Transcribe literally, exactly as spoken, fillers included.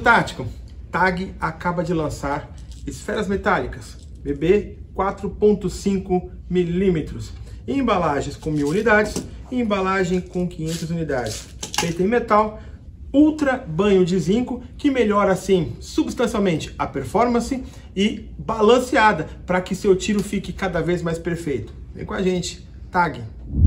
tático, TAG acaba de lançar esferas metálicas B B quatro ponto cinco milímetros, embalagens com mil unidades e embalagem com quinhentas unidades, feita em metal, ultra banho de zinco, que melhora assim substancialmente a performance e balanceada para que seu tiro fique cada vez mais perfeito. Vem com a gente, TAG!